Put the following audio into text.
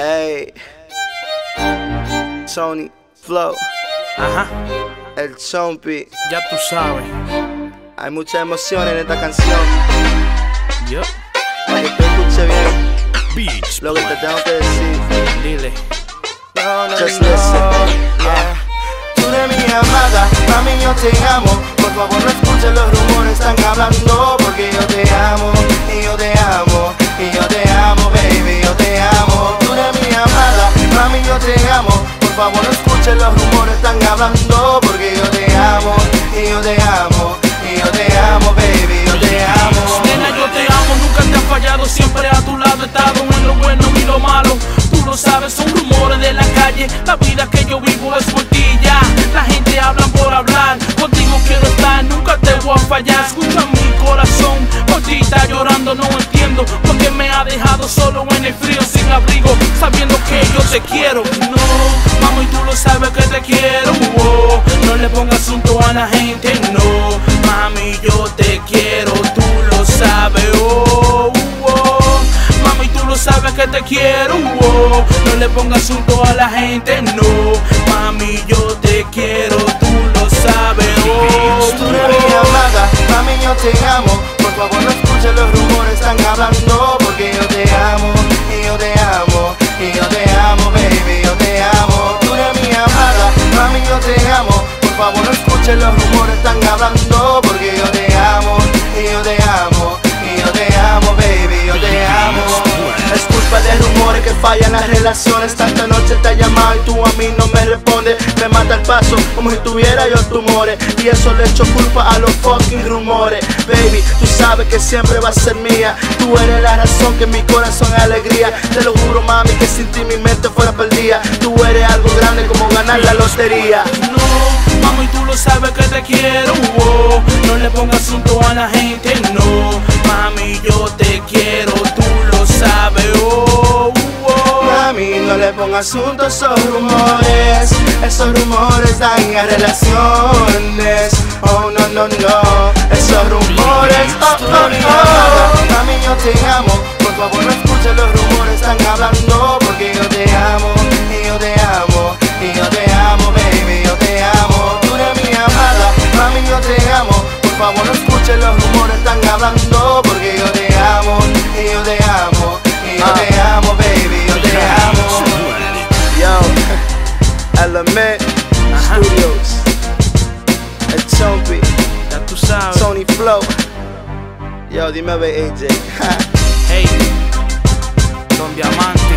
Ey, Sony Flow, Ajá, el Zombie. ya tú sabes. Hay mucha emoción en esta canción. Yo, Para que tú escuches bien Beach, lo que te tengo que decir. dile. Just listen. Yeah. Tú eres mi amada, mami, yo te amo. Por favor, no escuches los rumores, están hablando. Porque yo te amo, y yo te amo, y yo te amo, baby, yo te amo. Tú eres mi amada, mami, yo te amo. Por favor, no escuches los rumores, están hablando. Porque yo te amo, y yo te amo, y yo te amo, baby, yo te amo. Nena, yo te amo, nunca te he fallado. Siempre a tu lado he estado en lo bueno y lo malo. Tú lo sabes, son rumores de la calle. La vida que yo vivo es por ti ya. La gente habla por hablar. Contigo quiero estar, nunca te voy a fallar. Escucha mi corazón, por ti está llorando. No entiendo por qué me ha dejado solo en el frío sin abrigo, sabiendo que yo te quiero. No, mami, tú lo sabes que te quiero. Oh, no le pongas asunto a la gente. No, mami, yo te quiero. Tú lo sabes. Oh, oh. Mami, tú lo sabes que te quiero. Oh, no le pongas asunto a la gente. No, mami, yo te quiero. Tú lo sabes. Oh, Tú eres mi amada, mami, yo te amo. Por favor, no escuches los rumores, están hablando. Porque yo te amo, y yo te amo, y yo te amo, baby, yo te amo. Tú eres mi amada, mami, yo te amo. Por favor, no escuches los rumores, están hablando. Porque yo te amo, y yo te amo, y yo te amo, baby, yo te amo. Es culpa de rumores que fallan las relaciones. Tanta noche te he llamado y tú a mí no me respondes. Me mata el paso como si tuviera yo tumores. Y eso le echo culpa a los fucking rumores. Baby, tú sabes que siempre vas a ser mía. Tú eres la razón que mi corazón es alegría. Te lo juro, mami, que sin ti mi mente fuera perdida. Tú eres algo grande como ganar la lotería. No, mami, tú lo sabes que te quiero. Oh, no le pongas asunto a la gente. No, mami, yo te quiero. Tú lo sabes. Oh, oh. Mami, no le pongas asunto a esos rumores. Esos rumores dañan relaciones. Oh, no, no, no. Esos rumores, oh, oh, oh. Mami, yo te amo. Por favor, no escuches los rumores, están hablando. Porque yo te amo, y yo te amo, y yo te amo, baby, yo te amo. Tú eres mi amada, mami, yo te amo. Por favor, no escuches los rumores, están hablando. Porque yo te amo, y yo te amo, y yo te amo, baby, yo te amo. Yo, Element Studios, el Zombie, Ya tú sabes. Sony Flow. Yo, dime a ver, AJ. Hey, Don Diamante.